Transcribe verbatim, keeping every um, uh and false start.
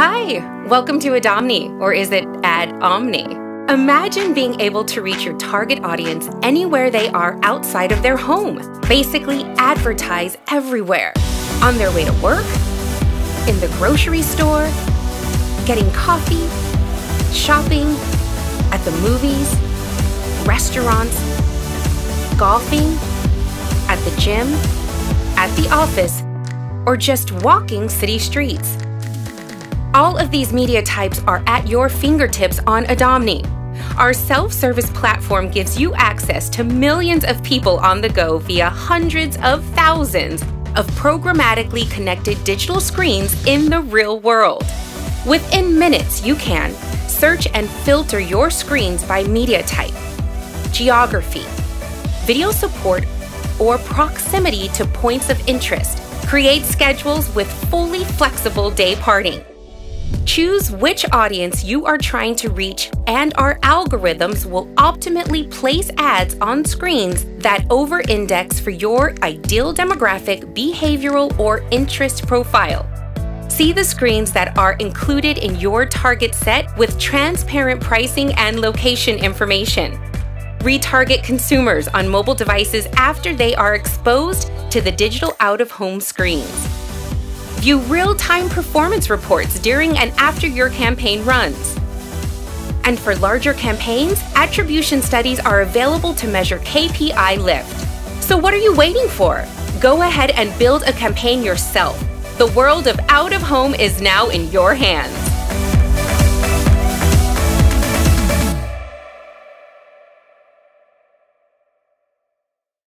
Hi, welcome to Adomni, or is it Ad Omni? Imagine being able to reach your target audience anywhere they are outside of their home. Basically, advertise everywhere. On their way to work, in the grocery store, getting coffee, shopping, at the movies, restaurants, golfing, at the gym, at the office, or just walking city streets. All of these media types are at your fingertips on Adomni. Our self-service platform gives you access to millions of people on the go via hundreds of thousands of programmatically connected digital screens in the real world. Within minutes, you can search and filter your screens by media type, geography, video support, or proximity to points of interest. Create schedules with fully flexible day parting. Choose which audience you are trying to reach, and our algorithms will optimally place ads on screens that over-index for your ideal demographic, behavioral, or interest profile. See the screens that are included in your target set with transparent pricing and location information. Retarget consumers on mobile devices after they are exposed to the digital out-of-home screens. View real-time performance reports during and after your campaign runs. And for larger campaigns, attribution studies are available to measure K P I lift. So what are you waiting for? Go ahead and build a campaign yourself. The world of out-of-home is now in your hands.